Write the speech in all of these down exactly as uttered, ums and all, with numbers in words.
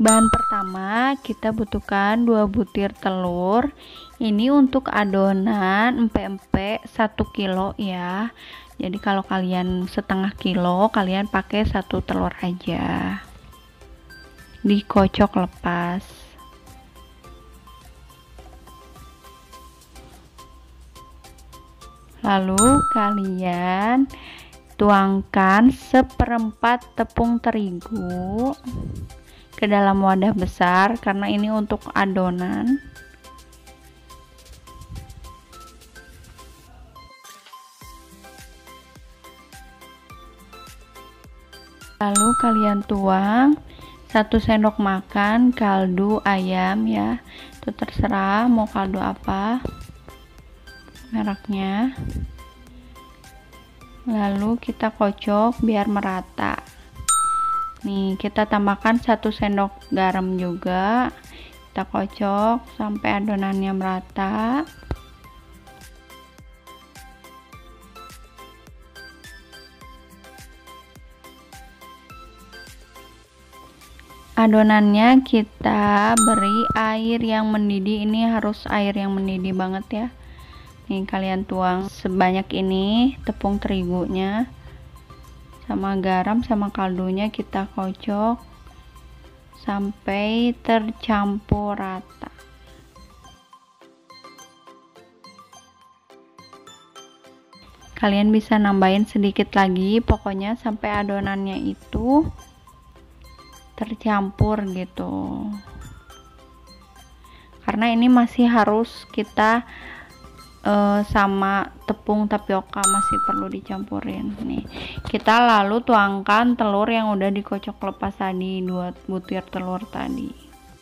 Bahan pertama kita butuhkan dua butir telur. Ini untuk adonan empek-empek satu kilo ya. Jadi kalau kalian setengah kilo, kalian pakai satu telur aja. Dikocok lepas. Lalu kalian tuangkan seperempat tepung terigu ke dalam wadah besar karena ini untuk adonan. Lalu kalian tuang satu sendok makan kaldu ayam ya, itu terserah mau kaldu apa mereknya. Lalu kita kocok biar merata. Nih kita tambahkan satu sendok garam juga, kita kocok sampai adonannya merata. Adonannya kita beri air yang mendidih, ini harus air yang mendidih banget ya. Nih kalian tuang sebanyak ini tepung terigunya sama garam sama kaldunya, kita kocok sampai tercampur rata. Kalian bisa nambahin sedikit lagi, pokoknya sampai adonannya itu tercampur gitu. Karena ini masih harus kita Uh, sama tepung tapioka masih perlu dicampurin. Nih kita lalu tuangkan telur yang udah dikocok lepas tadi, dua butir telur tadi.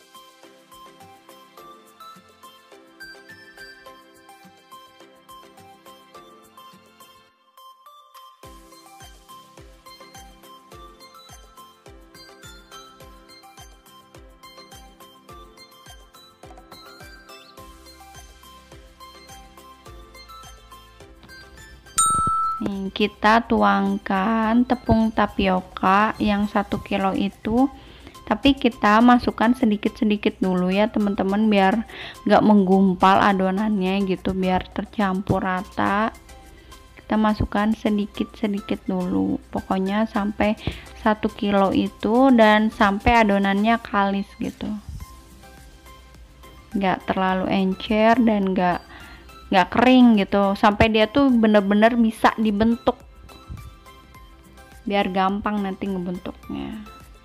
Nih, kita tuangkan tepung tapioka yang satu kilo itu, tapi kita masukkan sedikit-sedikit dulu ya teman-teman, biar nggak menggumpal adonannya gitu, biar tercampur rata. Kita masukkan sedikit-sedikit dulu, pokoknya sampai satu kilo itu, dan sampai adonannya kalis gitu, nggak terlalu encer dan nggak nggak kering gitu, sampai dia tuh bener-bener bisa dibentuk biar gampang nanti ngebentuknya.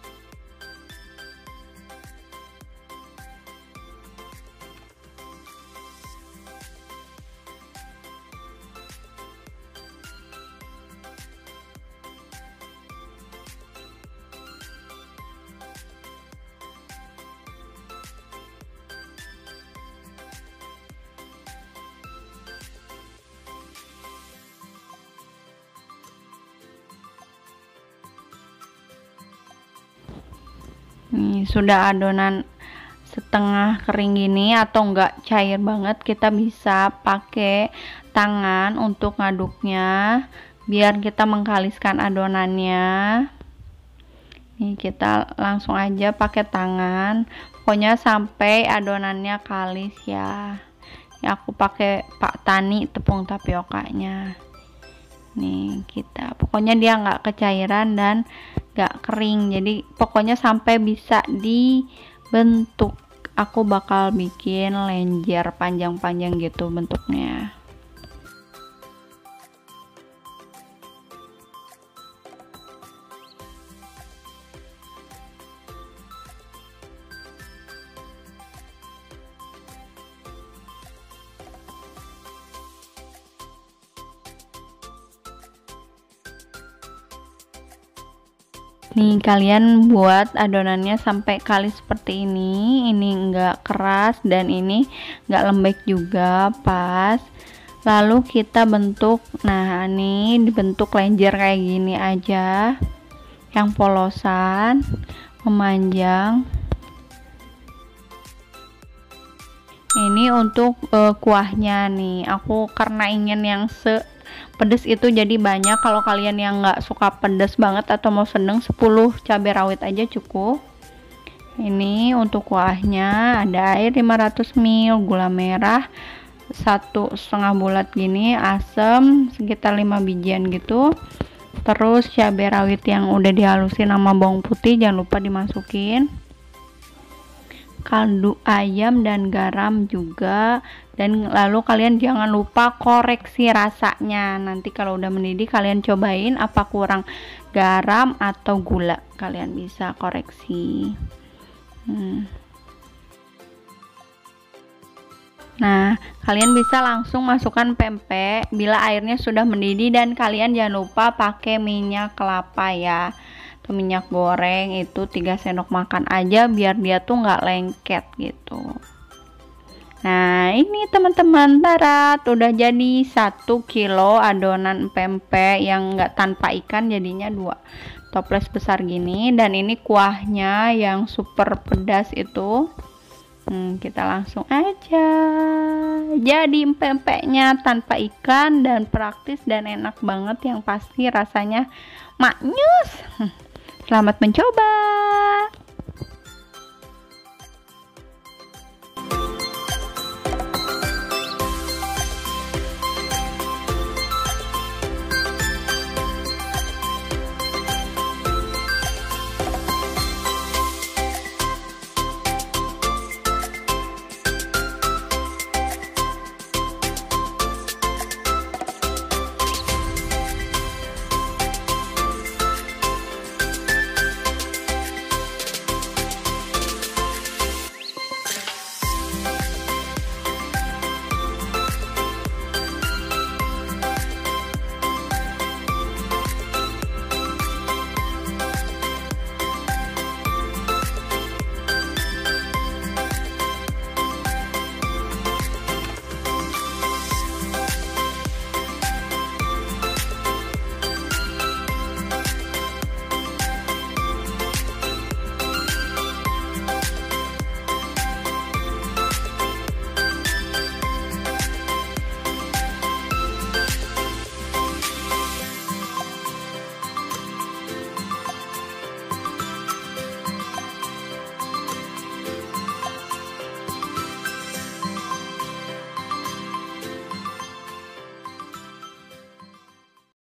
Nih, sudah adonan setengah kering gini atau enggak cair banget, kita bisa pakai tangan untuk ngaduknya biar kita mengkaliskan adonannya. Nih kita langsung aja pakai tangan, pokoknya sampai adonannya kalis ya. Ini aku pakai Pak Tani tepung tapiokanya. Nih kita pokoknya dia nggak kecairan dan nggak kering, jadi pokoknya sampai bisa dibentuk. Aku bakal bikin lenjer panjang-panjang gitu bentuknya. Nih kalian buat adonannya sampai kalis seperti ini, ini enggak keras dan ini enggak lembek juga, pas. Lalu kita bentuk, nah ini dibentuk lenjer kayak gini aja, yang polosan memanjang. Ini untuk uh, kuahnya nih, aku karena ingin yang se pedes itu jadi banyak. Kalau kalian yang nggak suka pedes banget atau mau seneng, sepuluh cabai rawit aja cukup. Ini untuk kuahnya ada air lima ratus mililiter, gula merah satu setengah bulat gini, asam sekitar lima bijian gitu, terus cabai rawit yang udah dihalusin sama bawang putih jangan lupa dimasukin, kaldu ayam dan garam juga. Dan lalu kalian jangan lupa koreksi rasanya, nanti kalau udah mendidih kalian cobain apa kurang garam atau gula, kalian bisa koreksi. hmm. Nah, kalian bisa langsung masukkan pempek bila airnya sudah mendidih, dan kalian jangan lupa pakai minyak kelapa ya, atau minyak goreng itu tiga sendok makan aja biar dia tuh nggak lengket gitu. Nah, ini teman-teman, tarat udah jadi satu kilo adonan pempek yang nggak tanpa ikan, jadinya dua toples besar gini. Dan ini kuahnya yang super pedas itu. Hmm, kita langsung aja. Jadi pempeknya tanpa ikan dan praktis dan enak banget, yang pasti rasanya maknyus. Selamat mencoba.